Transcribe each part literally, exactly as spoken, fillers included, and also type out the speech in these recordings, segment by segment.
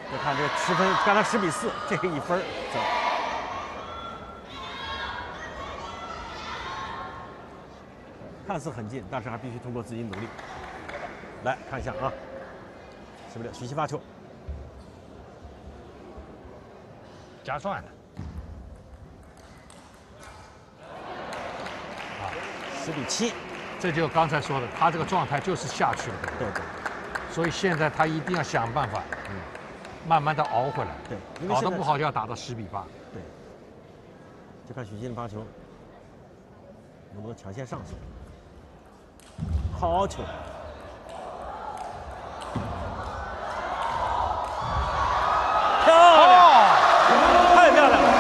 再看这个十分，刚才十比四，这个一分走。看似很近，但是还必须通过自己努力。来看一下啊，十比六，许昕发球， 加算的。 啊，十比七， 这就刚才说的，他这个状态就是下去了。 对对。 所以现在他一定要想办法，嗯，慢慢的熬回来。 对， 搞得不好就要打到十比八。 对。就看许昕的发球能不能抢先上手。好球！漂亮，太漂亮了！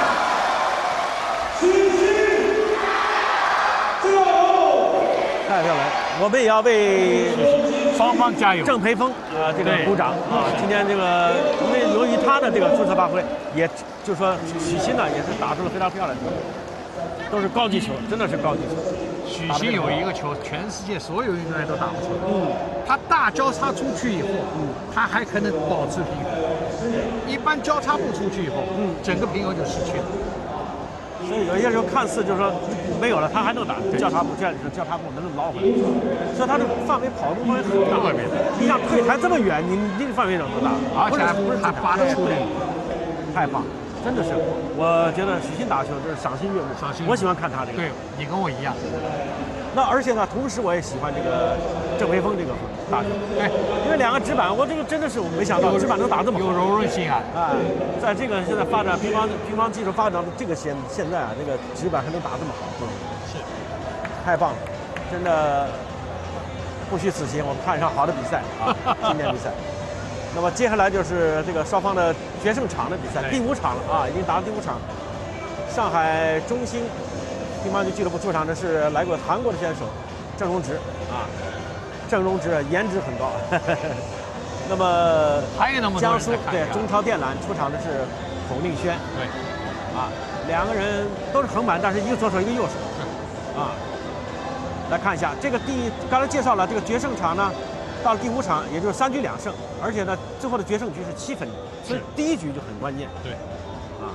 太漂亮了！我们也要为双方加油， 郑培峰啊、呃、这个鼓掌啊！今天这个因为由于他的这个出色发挥，也就是说许昕呢也是打出了非常漂亮的球，都是高级球，真的是高级球。 许昕有一个球，全世界所有运动员都打不出来。嗯，他大交叉出去以后，嗯，他还可能保持平衡。一般交叉不出去以后，嗯，整个平衡就失去了。 所以有些时候看似就是说没有了，他还能打交叉步，这样交叉步能捞回来。所以他的范围跑动范围很大， 特别大。 你想退台这么远，你你这个范围能多大？ 而且还不是还发得出力， 太棒。真的是，我觉得许昕打球就是赏心悦目， 赏心。 我喜欢看他这个。 对，你跟我一样。 那而且呢，同时我也喜欢这个郑培峰这个打球。 对， 因为两个直板，我这个真的是我没想到直板能打这么好， 有柔韧性啊！ 哎，在这个现在发展乒乓乒乓技术发展到这个现现在啊，这个直板还能打这么好， 是， 太棒了，真的不虚此行。我们看一场好的比赛啊，今天比赛。那么接下来就是这个双方的决胜场的比赛，第五场了啊，已经打到第五场。上海中兴乒乓球俱乐部出场的是来过韩国的选手郑荣植啊，郑荣植颜值很高。那么还有那么江苏对中超电缆出场的是孔令轩， 对， 啊，两个人都是横板，但是一个左手一个右手，啊，来看一下这个第刚才介绍了这个决胜场呢。到了第五场，也就是三局两胜，而且呢，最后的决胜局是七分，所以第一局就很关键。 对， 啊，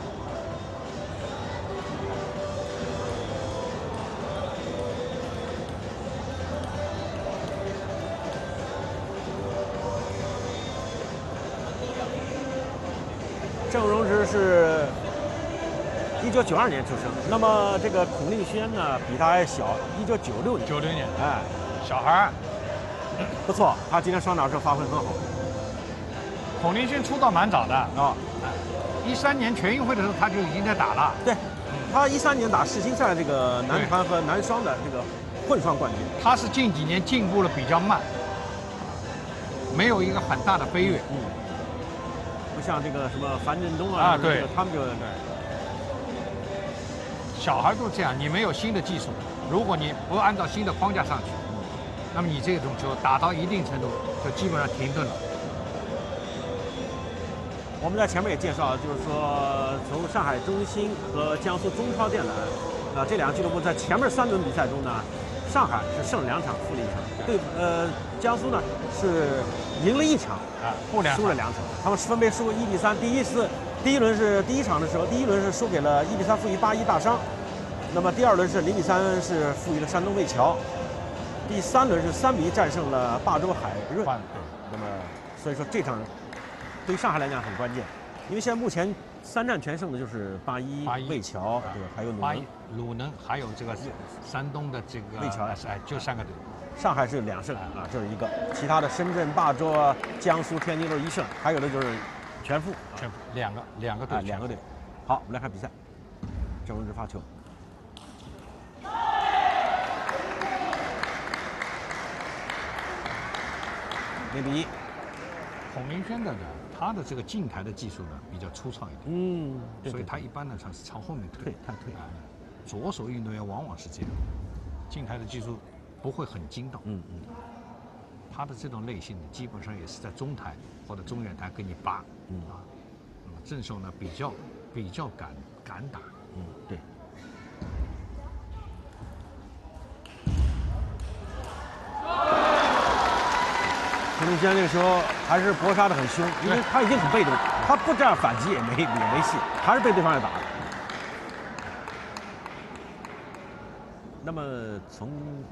郑荣植是一九九二年出生，那么这个孔令轩呢，比他还小，一九九六年。 九六年， 哎， 小孩儿。 不错，他今天双打时候发挥很好。 孔令轩出道蛮早的啊， 一三年全运会的时候他就已经在打了。 对，他一三年打世青赛这个男团和男双的这个混双冠军。 他是近几年进步的比较慢，没有一个很大的飞跃。 嗯，不像这个什么樊振东啊， 啊， 对， 他们就对。 小孩都这样，你没有新的技术，如果你不按照新的框架上去。那么你这种球打到一定程度，就基本上停顿了。 我们在前面也介绍，就是说从上海中兴和江苏中超电缆，啊这两个俱乐部在前面三轮比赛中呢，上海是胜了两场，负了一场。对，呃，江苏呢是赢了一场， 啊，负两输了两场。他们分别输一比三，第一次第一轮是第一场的时候，第一轮是输给了一比三负于八一大商，那么第二轮是零比三是负于了山东魏桥。第三轮是三比一战胜了霸州海润，那么所以说这场对于上海来讲很关键，因为现在目前三战全胜的就是八一、魏桥，对，还有鲁能， 鲁能还有这个山东的这个魏桥， 哎，就三个队。 上海是两胜啊，这是一个，其他的深圳、霸州啊、江苏、天津都是一胜，还有的就是全负， 全负两个两个队， 两个队。好，我们来看比赛，郑荣植发球。零比一， 孔令轩的呢，他的这个近台的技术呢比较粗糙一点， 嗯， 所以他一般呢他是朝后面退， 他退啊。左手运动员往往是这样，近台的技术不会很精到， 嗯嗯， 他的这种类型呢，基本上也是在中台或者中远台给你扒，嗯啊，那么正手呢比较比较敢敢打， 嗯对。孔令轩那个时候还是搏杀的很凶，因为他已经很被动，他不这样反击也没也没戏，还是被对方给打的。那么从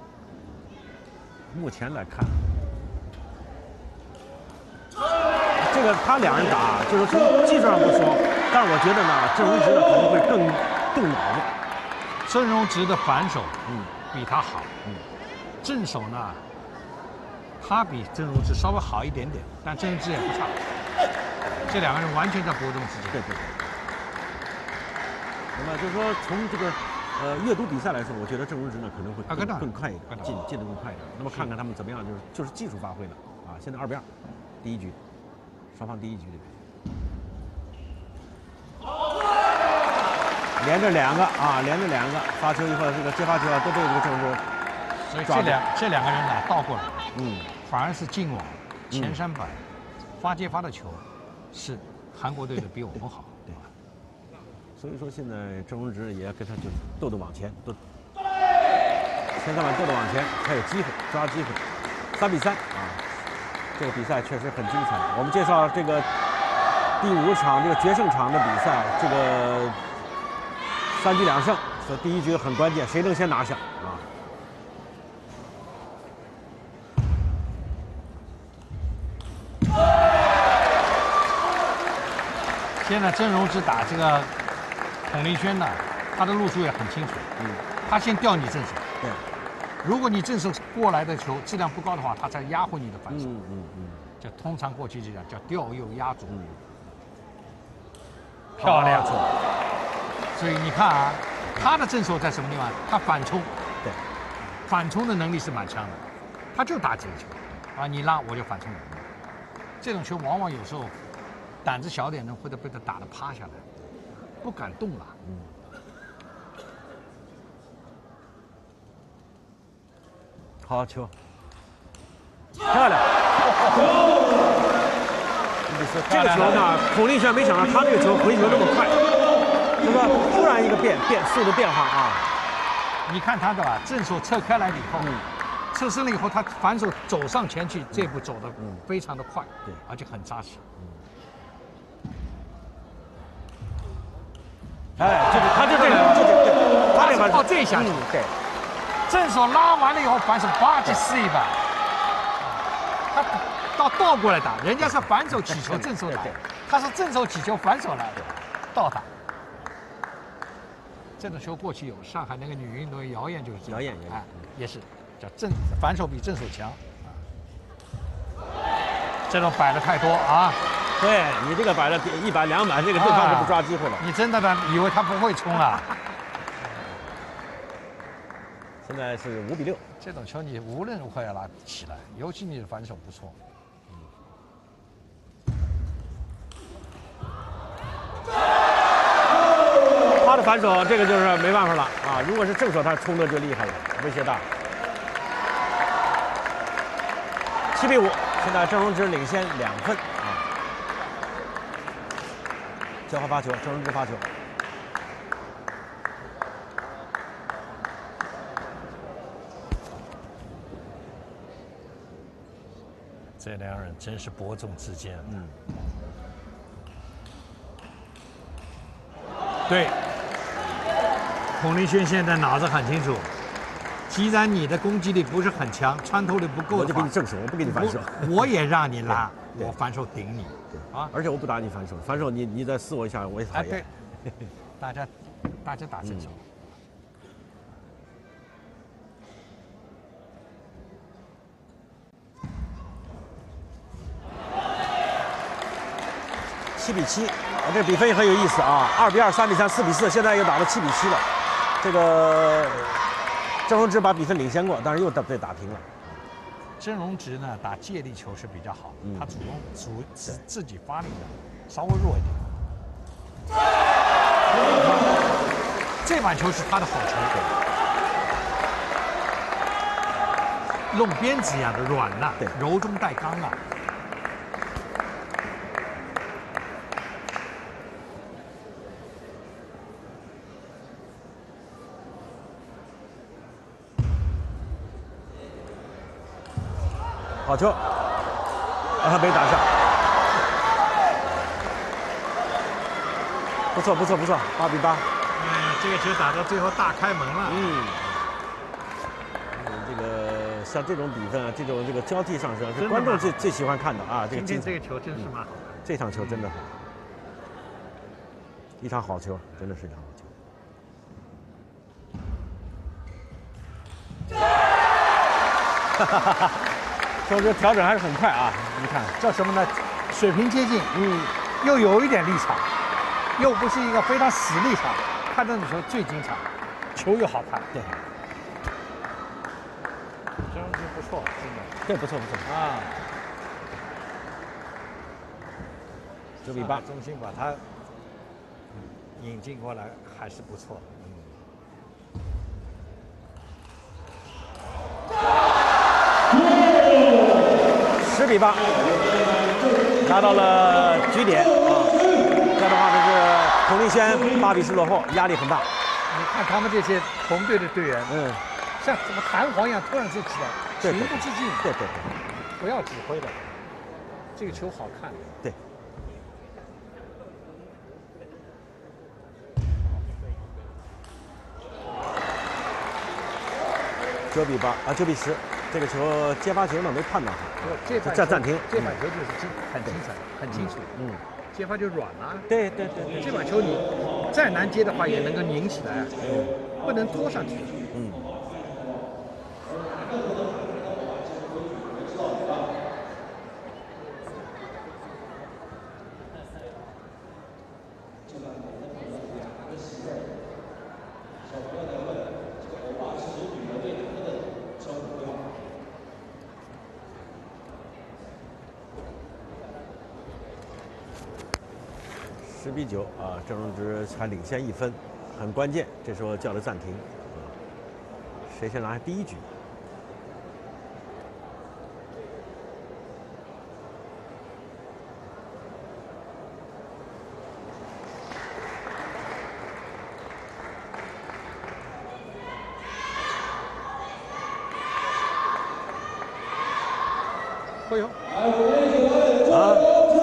目前来看，这个他两人打，就是从技术上不说，但是我觉得呢，郑荣植呢可能会更更脑子。 郑荣植的反手， 嗯， 比他好，嗯，正手呢，他比郑荣植稍微好一点点，但郑荣植也不差。这两个人完全在伯仲之间。 对对。那么就是说，从这个呃阅读比赛来说，我觉得郑荣植呢可能会更更快一点，进进得更快一点。那么看看他们怎么样，就是就是技术发挥了啊。现在二比二，第一局，双方第一局里面。连着两个啊，连着两个发球以后，这个接发球啊，都被这个郑荣植。 所以这两这两个人呢倒过来， 嗯， 反而是近网前三板发接发的球，是韩国队的比我们好， 对吧？所以说现在郑荣植也要跟他就斗斗往前，斗前三板斗斗往前，才有机会抓机会。三比三啊，这个比赛确实很精彩。我们介绍这个第五场这个决胜场的比赛，这个三局两胜，所以第一局很关键，谁能先拿下啊？ 现在郑荣植打这个孔令轩呢，他的路数也很清楚。嗯，他先吊你正手。 对， 如果你正手过来的球质量不高的话，他再压回你的反手。 嗯嗯嗯， 就通常过去就讲叫吊右压左。 嗯， 漂亮。所以你看啊，他的正手在什么地方？他反冲。 对， 反冲的能力是蛮强的，他就打这个球，啊，你拉我就反冲。这种球往往有时候胆子小点的会被他打得趴下来，不敢动了。嗯。 好球，漂亮。这个球呢，孔令轩没想到他这个球回球那么快，就是说突然一个变变速度变化啊。 你看他的吧，正手侧开来了以后，嗯、侧身了以后，他反手走上前去，这步走的非常的快， 对、嗯， 而且很扎实。 嗯、哎，这个他就这个，就这个，他这个靠这一下， 嗯，对。 正手拉完了以后，反手叭去撕一把，他倒倒过来打，人家是反手起球，正手打，他是正手起球，反手来倒打。这种球过去有上海那个女运动员姚燕就是这样， 姚燕哎，也是叫正反手比正手强。这种摆的太多啊！ 对你这个摆了一板两板，这个对方就不抓机会了。 你真的以为他不会冲了？ 现在是五比六。 这种球你无论如何要拉起来，尤其你的反手不错。 他的反手这个就是没办法了啊！如果是正手，他冲的就厉害了，威胁大。七比五，现在郑荣植领先两分啊。交换发球，郑荣植发球。 这两人真是伯仲之间。嗯，对。孔令轩现在脑子很清楚，既然你的攻击力不是很强，穿透力不够的话， 我就给你正手，我不给你反手， 我也让你拉，我反手顶你。 啊，而且我不打你反手，反手你你再撕我一下，我也讨厌。 对，大家大家打正手。 七比七，啊，这比分也很有意思啊，二比二、三比三、四比四，现在又打到七比七了。这个郑荣植把比分领先过，但是又被打平了。 郑荣植呢，打借力球是比较好， 嗯、 他主动主自自己发力的稍微弱一点。这板球是他的好球，弄鞭子一样的软了，柔中带刚啊。 好球！ 啊，没打上。不错不错不错，八比八。 嗯，这个球打到最后大开门了。 嗯。这个像这种比分啊，这种这个交替上升，是观众最最喜欢看的啊。这个今天这个球真是蛮好的， 这场球真的好，一场好球，真的是一场好球。哈哈哈哈！说这调整还是很快啊，你看叫什么呢？水平接近， 嗯， 又有一点立场，又不是一个非常死立场，看这种球最精彩，球又好看。 对。 张荣之不错，真的。 对，不错不错啊。 九比八， 中心把他引进过来还是不错。 十比八，拿到了局点啊！这样的话，这是孔令轩八比十落后，压力很大。 你看他们这些同队的队员， 嗯， 像什么弹簧一样突然就起来， 对情不自禁， 对对对， 不要指挥的，这个球好看。 对。九比八啊，九比十，这个球接发球呢没判断好， 这这暂停。 这板球就是精很精彩，很清楚。嗯，接发就软了。 对对对对， 这板球你再难接的话也能够拧起来，不能拖上去。 嗯。十比九啊，郑荣之还领先一分，很关键。这时候叫了暂停，啊，谁先拿第一局？ 会有啊。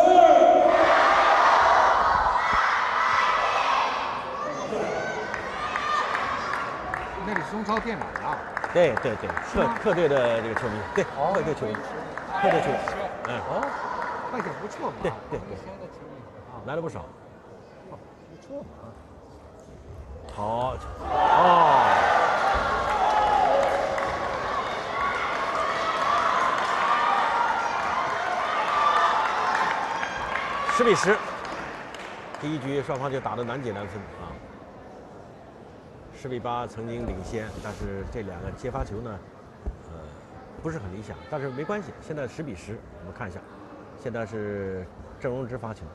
那里是中超电缆啊。 对对对，客客队的这个球迷，对，客队球迷，客队球迷，嗯， 哦，快点不错嘛。 对对对，来了不少， 不错嘛。 好，哦，十比十，第一局双方就打得难解难分啊。十比八曾经领先，但是这两个接发球呢，呃，不是很理想，但是没关系。现在十比十，我们看一下，现在是郑荣之发球，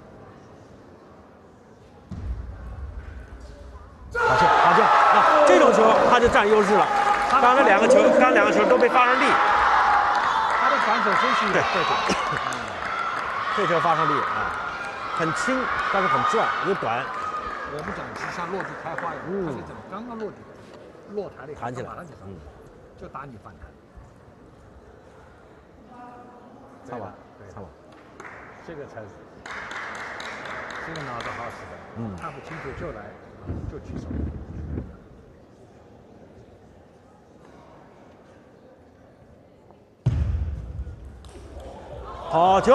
好球好球啊！这种球他就占优势了。刚才两个球，刚才两个球都被发上力， 他的反手真是对对对，这球发上力啊，很轻，但是很转又短。 我们讲是像落地开花一样， 嗯、 它是怎么刚刚落地，落台了弹起来， 马上就嗯， 就打你反弹。 擦完，擦完， 这个才是，这个脑子好使的， 嗯， 看不清楚就来，就举手。 好球！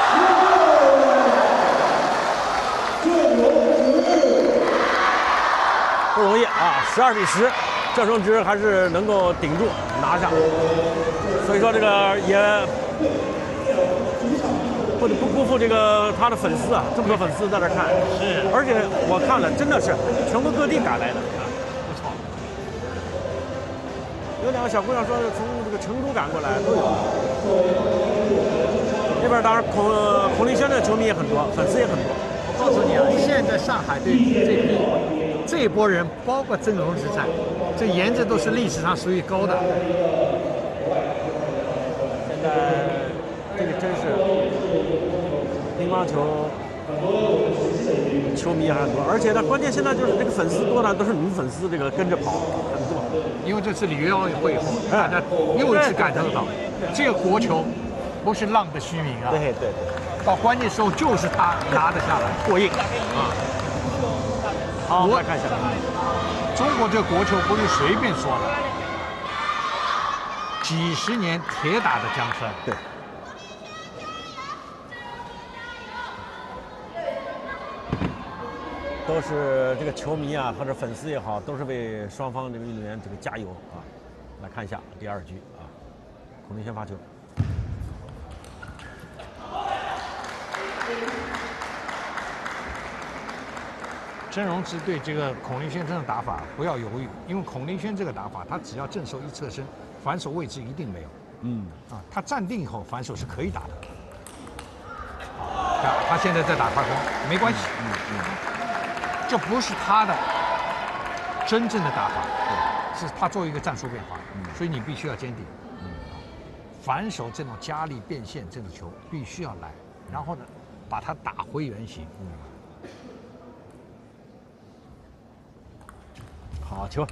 不容易啊，十二比十，郑荣之还是能够顶住拿下，所以说这个也不不辜负这个他的粉丝啊，这么多粉丝在这看， 是， 而且我看了真的是全国各地赶来的， 不错。 有两个小姑娘说是从这个成都赶过来都有，那边当然孔孔令轩的球迷也很多，粉丝也很多。 我告诉你啊，现在上海队这批。这一波人，包括郑荣之在，这颜值都是历史上属于高的。 现在这个真是乒乓球球迷还很多，而且呢，关键现在就是这个粉丝多呢，都是女粉丝，这个跟着跑很多。 因为这次里约奥运会以后，大家又一次感受到这个国球不是浪得虚名啊。 对对对， 到关键时候就是他拿得下来， 过硬啊。 好，我我们来看一下， 中国这个国球不是随便说的，几十年铁打的江山。 对。都是这个球迷啊，或者粉丝也好，都是为双方这个运动员这个加油啊！来看一下第二局啊，孔令轩发球。 曾荣之对这个孔令轩这种打法不要犹豫，因为孔令轩这个打法，他只要正手一侧身，反手位置一定没有。 嗯， 啊，他站定以后反手是可以打的。啊，他现在在打快攻，没关系。 嗯嗯。 这不是他的真正的打法，是他做一个战术变化， 嗯、 所以你必须要坚定。 嗯、 反手这种加力变现这种球必须要来，然后呢，把它打回原形。 嗯、好球。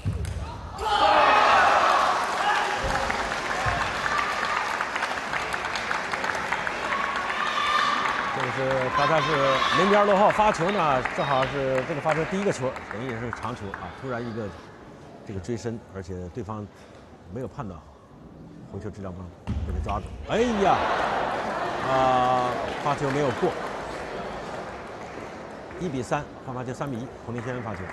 就是大概是零比二落后，发球呢正好是这个发球第一个球，等于也是长球啊，突然一个这个追身，而且对方没有判断好，回球质量不能被他抓住。哎呀，啊、呃，发球没有过，一比三，换发球三比一，孔令轩发球。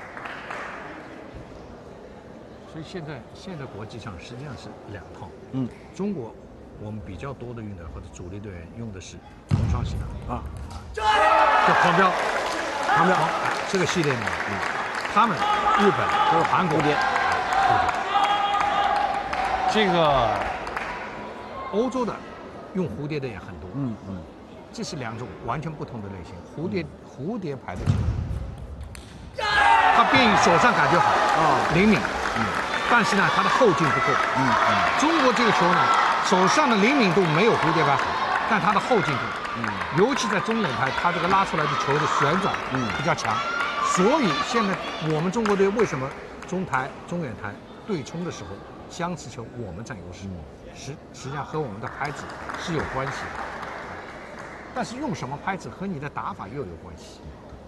所以现在现在国际上实际上是两套， 嗯， 中国。我们比较多的运动员或者主力队员用的是空双系的啊，就狂飙， 狂飙这个系列呢，嗯，他们日本都是韩国蝴蝶， 蝴蝶，这个欧洲的用蝴蝶的也很多， 嗯嗯， 这是两种完全不同的类型。蝴蝶蝴蝶牌的球，它变异手上感觉好啊，灵敏，嗯，但是呢，它的后劲不够，嗯嗯，中国这个球呢。手上的灵敏度没有蝴蝶牌好，但它的后劲度，嗯，尤其在中远台，它这个拉出来的球的旋转，嗯，比较强。所以现在我们中国队为什么中台、中远台对冲的时候，相持球我们占优势，实实际上和我们的拍子是有关系的。但是用什么拍子和你的打法又有关系。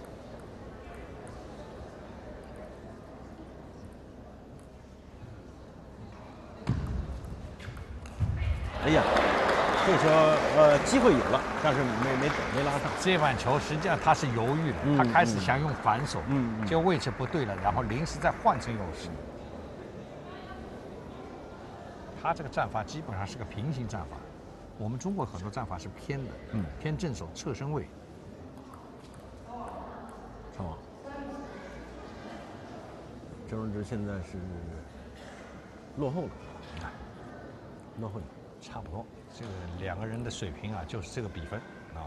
哎呀，这个球呃机会有了，但是没没没拉上。 这碗球实际上他是犹豫的， 嗯、 他开始想用反手， 嗯，嗯就位置不对了，然后临时再换成优势。他这个战法基本上是个平行战法，我们中国很多战法是偏的，嗯，偏正手侧身位。 上网。曾荣之现在是落后了，落后了。 差不多，这个两个人的水平啊，就是这个比分啊。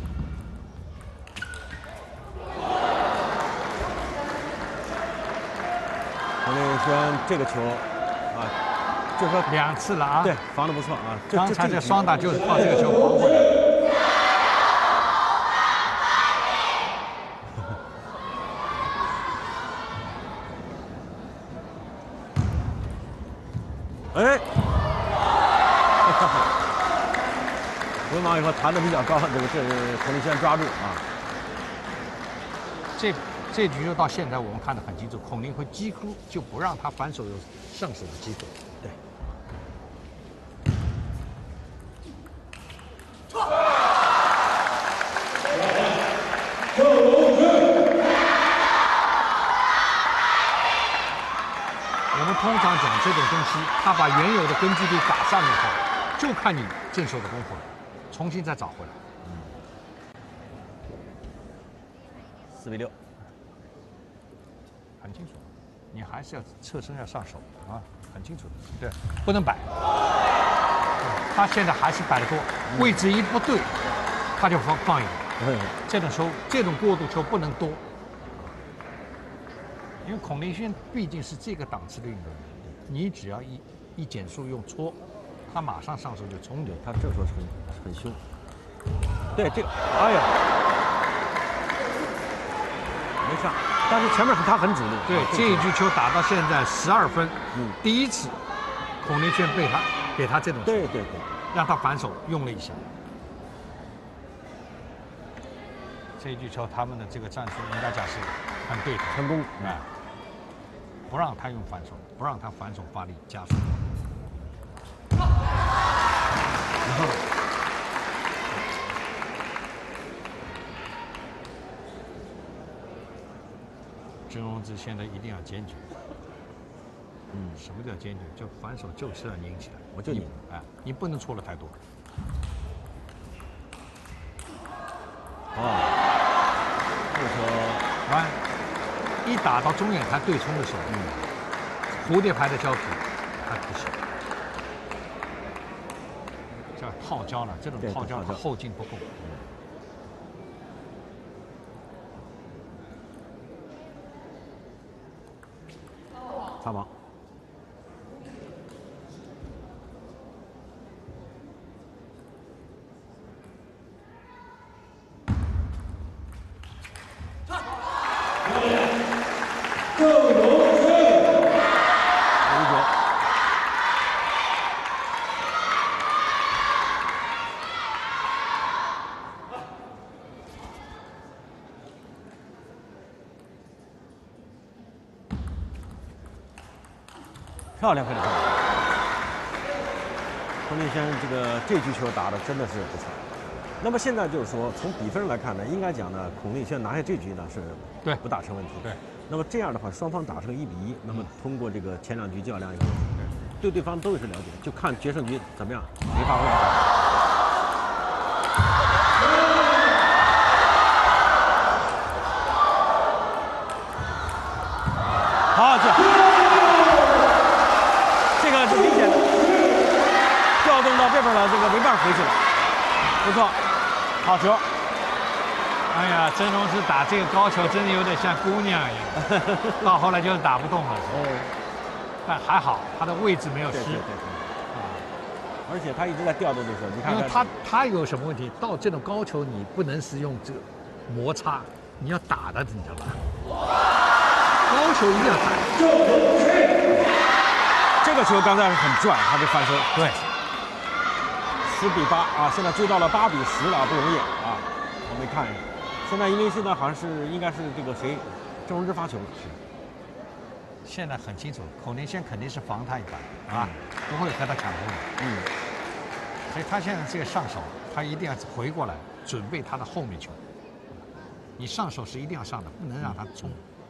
孔令轩这个球啊，就说两次了啊， 对，防得不错啊。 刚才这双打就是靠这个球防回来的。 哎。回防以后弹得比较高，这个这是孔令轩抓住啊。 这这局就到现在我们看得很清楚，孔令辉几乎就不让他反手有上手的机会。 对。 我们通常讲这种东西，他把原有的根基地打上以后，就看你正手的功夫了。重新再找回来，嗯， 四比六， 很清楚，你还是要侧身要上手啊，很清楚的，对，不能摆。他现在还是摆得多，位置一不对，他就放放一点。嗯，这种球，这种过渡球不能多，因为孔令轩毕竟是这个档次的运动员，你只要一一减速用搓。他马上上手就冲流， 他这时候是很很凶。对这个，哎呀，没上，但是前面他很主动。 对， 啊、 这一局球打到现在十二分，嗯，第一次孔令轩被他给他这种球。 对对对， 让他反手用了一下。这一局球他们的这个战术应该讲是很对的， 成功啊，不让他用反手，不让他反手发力加速。然后郑荣志现在一定要坚决。嗯，什么叫坚决？就反手就是要拧起来， 我就拧， 哎，你不能错了太多。 哦，这个球啊，一打到中远台对冲的时候，嗯，蝴蝶牌的胶皮还不行，叫套胶了，这种套胶它后劲不够。 擦网。漂亮，非常漂亮！孔令轩这个这局球打的真的是不错。那么现在就是说，从比分来看呢，应该讲呢，孔令轩拿下这局呢是对不大成问题。 对。 那么这样的话，双方打成一比一，那么通过这个前两局较量以后，对对方都有是了解，就看决胜局怎么样没发挥。好，这这个就明显的调动到这边了，这个没办法回去了，不错，好球。 哎呀，曾荣志打这个高球真的有点像姑娘一样，到后来就是打不动了。 哦， 但还好他的位置没有失。 对对对对。啊，而且他一直在调动的时候，你看， 因为他他有什么问题？到这种高球你不能是用这个摩擦，你要打的，你知道吧？高球一定要打。 这个球刚才是很转，他就翻身。 对。 十比八啊，现在追到了八比十了，不容易啊。我们看一下。现在因为现在好像是应该是这个谁，郑荣志发球了。是。 现在很清楚，孔令轩肯定是防他一把啊，嗯、不会和他抢攻的。嗯。所以他现在这个上手，他一定要回过来准备他的后面球。你上手是一定要上的，不能让他冲。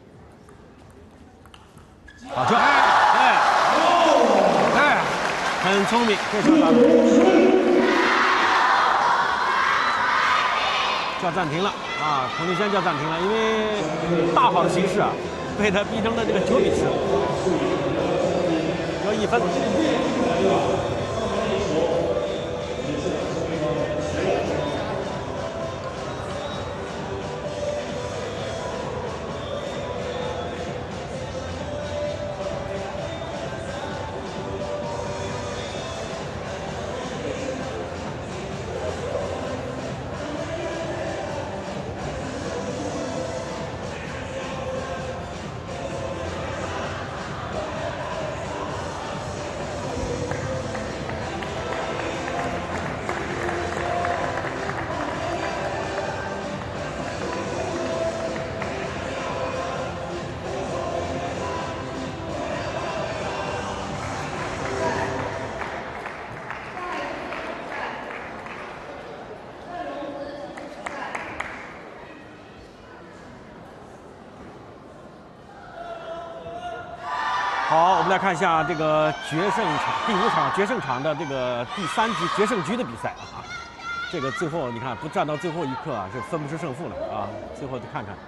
好球！哎哎，很聪明，这球打的。叫暂停了啊！孔令轩叫暂停了，因为大好的形势啊，被他逼成了这个九比十，得一分。好，我们来看一下这个决胜场第五场决胜场的这个第三局决胜局的比赛啊。这个最后你看不战到最后一刻啊，是分不出胜负了啊。最后再看看，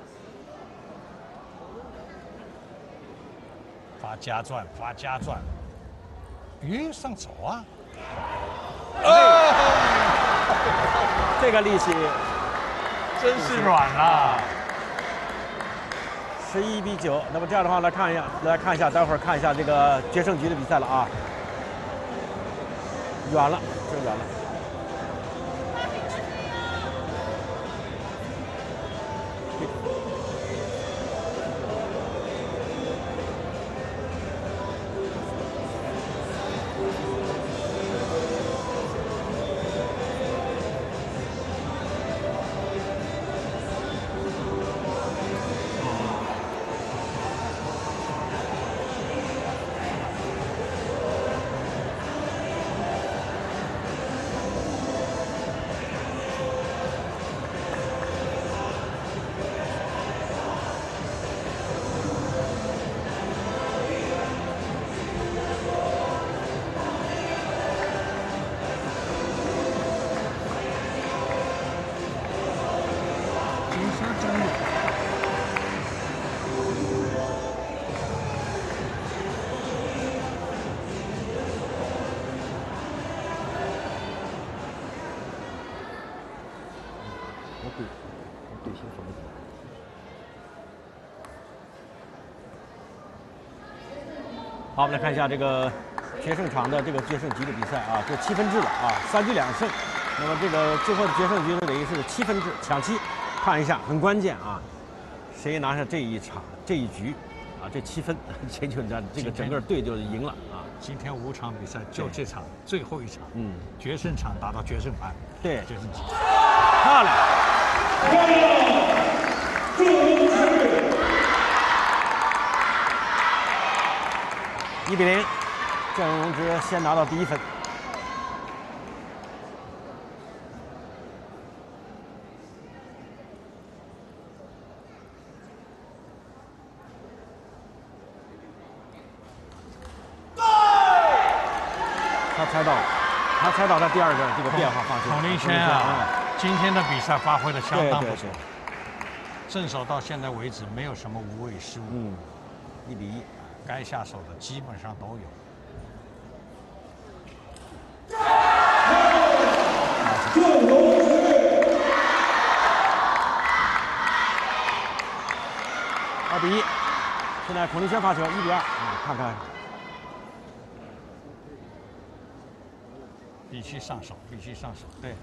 发加转，发加转，鱼上手啊！ 哦，这个力气真是软了。 十一比九，那么这样的话来看一下，来看一下，待会儿看一下这个决胜局的比赛了啊。远了，真远了。 对形否定。 好，我们来看一下这个决胜场的这个决胜局的比赛啊，就七分制了啊，三局两胜。那么这个最后的决胜局呢，等于是七分制抢七，看一下很关键啊，谁拿下这一场这一局啊，这七分，谁就这这个整个队就赢了啊。 今天五场比赛就这场最后一场， 嗯， 决胜场打到决胜盘， 对， 决胜局， 漂亮。一比零，郑荣之先拿到第一分。他猜到了，他猜到他第二个这个变化发球。 孔令轩啊，今天的比赛发挥的相当不错，正手到现在为止没有什么无谓失误。 嗯，一比一， 该下手的基本上都有。 二比一，现在孔令轩发球，一比二啊，看看。 必须上手，必须上手。 对，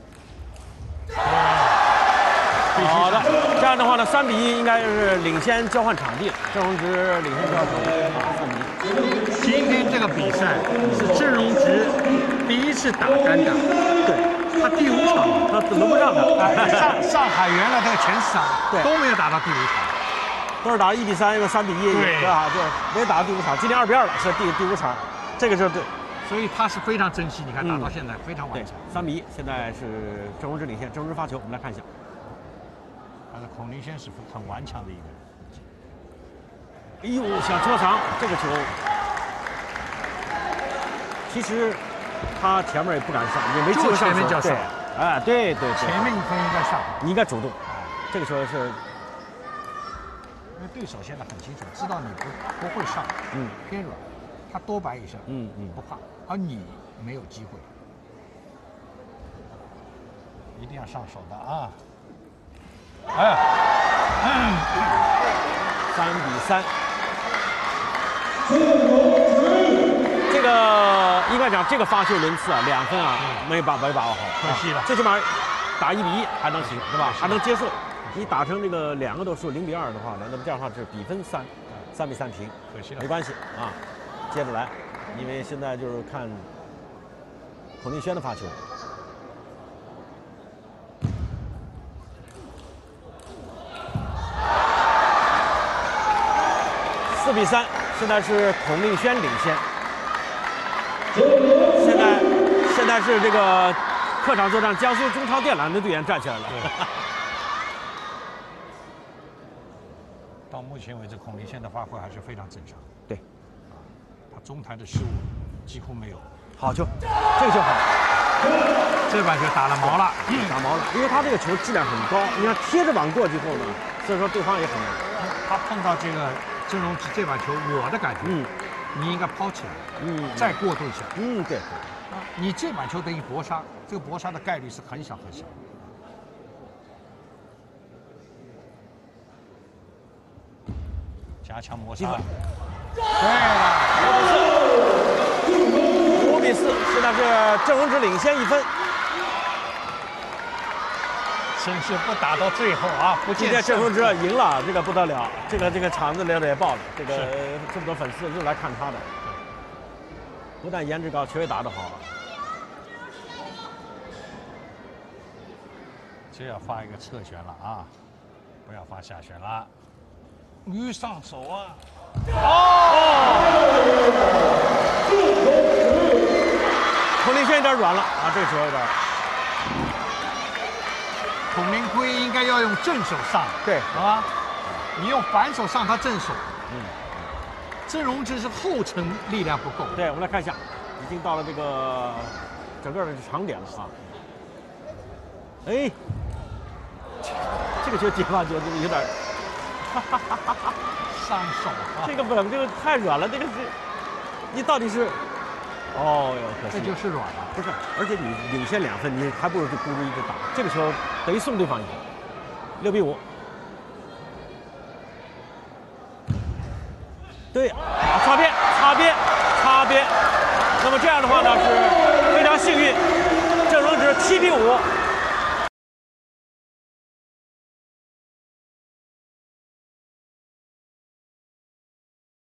对， 好的。这样的话呢，三比一应该是领先交换场地了。郑荣之领先交换场地啊，三比一。 今天这个比赛是郑荣之第一次打单打， 对， 他第五场， 他轮不上他。 哎，上上海原来这个前四场对都没有打到第五场， 都是打一比三，一个三比一， 对吧？就没打到第五场。今天二比二了，是第第五场，这个是对。 所以他是非常珍惜。你看嗯打到现在非常完对整。， 三比一，现在是郑荣之领先，郑荣之发球，我们来看一下。 但是孔令轩是很顽强的一个人。 哎呦，想车长这个球，其实他前面也不敢上，也没机会上手。 就前面就要上对，哎，对对对， 前面一分应该上， 你应该主动。这个球是， 因为对手现在很清楚，知道你不不会上， 嗯偏软，他多摆一下， 嗯嗯不怕，而你没有机会，一定要上手的啊！哎，嗯， 三比三。这个应该讲，这个发球轮次啊，两分啊，没把没把握好， 可惜了啊最起码打一比一还能行，是吧？还能接受。你打成这个两个都输零比二的话呢，那么这样的话是比分三，三比三平， 可惜了没关系啊，接着来，因为现在就是看孔令轩的发球。四比三，现在是孔令轩领先。现在，现在是这个客场作战，江苏中超电缆的队员站起来了。 到目前为止，孔令轩的发挥还是非常正常。 对， 他中台的失误几乎没有。 好球，这个球好， 这板球打了毛了， 打毛了，因为他这个球质量很高，你看贴着网过去后呢，所以说对方也很难。 他碰到这个郑荣之这板球，我的感觉， 嗯你应该抛起来， 嗯， 再过渡一下。 嗯对， 啊，你这板球等于搏杀，这个搏杀的概率是很小很小。加强磨杀。对了， 五比四，现在是郑荣之领先一分。 真是不打到最后啊，不今见天郑荣之胜负赢了，这个不得了，这个这个场子热的也爆了，这个这么多粉丝又来看他的，不但颜值高，球也打得好。 这要发一个侧旋了啊，不要发下旋了。鱼上手啊！ 孔令轩有点软了啊，这个球有点。 孔令辉应该要用正手上， 对啊，你用反手上他正手。 嗯， 郑荣之是后程力量不够。 对，我们来看一下，已经到了这个整个的长点了啊。哎，这个球接发球这个有点， 上手啊， 这个不，这个太软了，这个是，你到底是，哦哟，可惜这就是软了。 不是，而且你领先两分，你还不如就孤注一掷打，这个球等于送对方一分。 六比五。对，啊，擦边，擦边，擦边。那么这样的话呢，是非常幸运，郑荣值七比五